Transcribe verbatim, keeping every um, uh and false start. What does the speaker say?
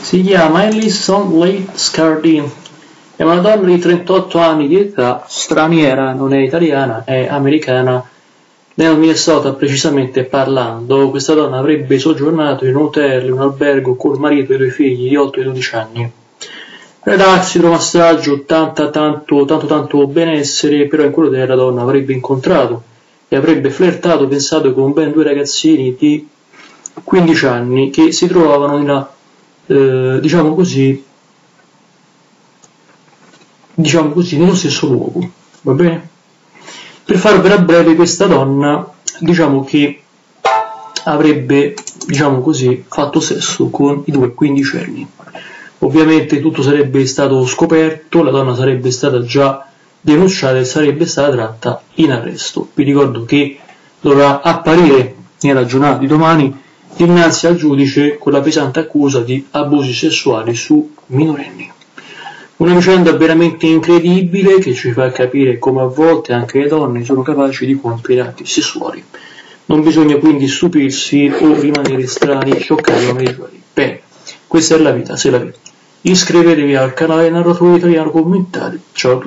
Si chiama Alison Lee Scardine, è una donna di trentotto anni di età, straniera, non è italiana, è americana, nel Minnesota precisamente parlando. Questa donna avrebbe soggiornato in un hotel, in un albergo col marito e i due figli di oltre dodici anni. Relax, idromassaggio, tanta, tanto, tanto, tanto benessere, però in quell'hotel la donna avrebbe incontrato e avrebbe flirtato, pensato, con ben due ragazzini di quindici anni che si trovavano nella, eh, diciamo così, diciamo così, nello stesso luogo, va bene? Per farvela breve, questa donna, diciamo che avrebbe, diciamo così, fatto sesso con i due quindicenni. Ovviamente tutto sarebbe stato scoperto, la donna sarebbe stata già denunciata e sarebbe stata tratta in arresto. Vi ricordo che dovrà apparire nella giornata di domani dinanzi al giudice con la pesante accusa di abusi sessuali su minorenni. Una vicenda veramente incredibile che ci fa capire come a volte anche le donne sono capaci di compiere atti sessuali. Non bisogna quindi stupirsi o rimanere strani, scioccati o medievali. Bene, questa è la vita, se la vita. Iscrivetevi al canale Narratore Italiano, commentate. Ciao a tutti.